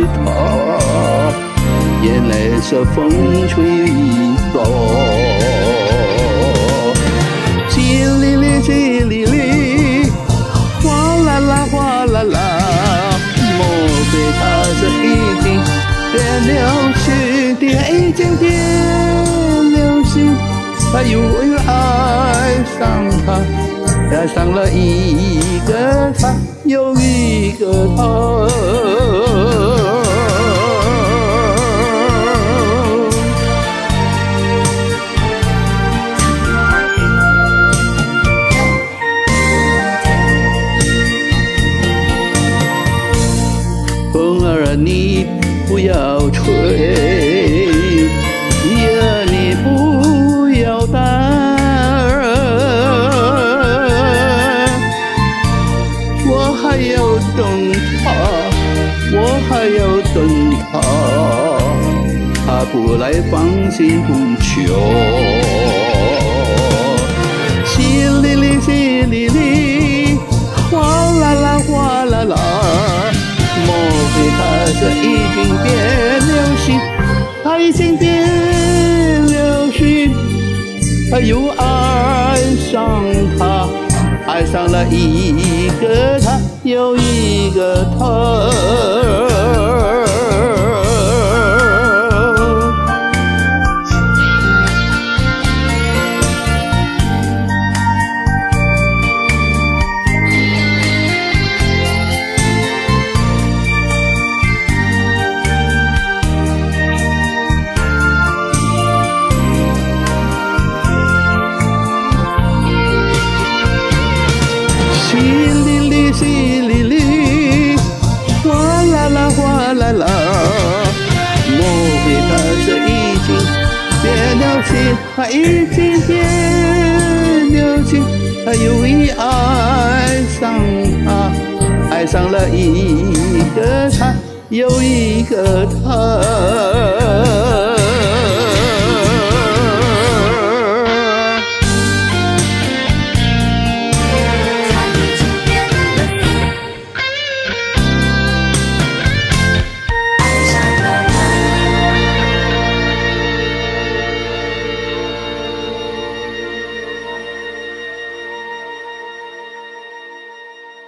他，眼泪是风吹雨打。淅沥沥，淅沥沥，哗啦啦，哗啦啦。莫非他是已经变了心？已经变了心，他又爱上他，爱上了一个他，又一个他。风儿你不要吹，叶儿你不要打，我还要等他，我还要等他，他不来放心不求。淅沥沥，淅沥沥，哗啦啦，哗啦啦。莫非他是已经变了心？他已经变了心，他又爱上他，爱上了一个他，又一个他。淅沥沥，哗啦啦，哗啦啦。莫非他是已经变了心？他已经变了心，他又已爱上他，爱上了一个他，又一个他。